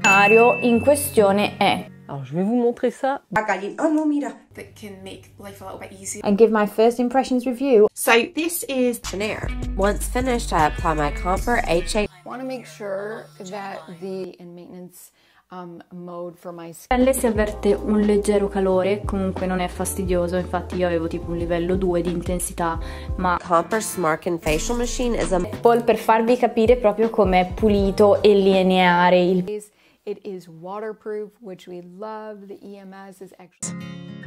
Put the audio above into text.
scenario in questione è Alors je vais vous montrer ça. Oh no, mira. That can make life a little bit easier. and give my first impressions review. So this is questionnaire. Once finished, I apply my Comfort HA. Want to make sure that the in maintenance mode for my skin. Pelle si avverte un leggero calore, comunque non è fastidioso, infatti io avevo tipo un livello 2 di intensità, ma Comfort Smart and Facial Machine is a per farvi capire proprio com'è pulito e lineare il It is waterproof, which we love. The EMS is extra.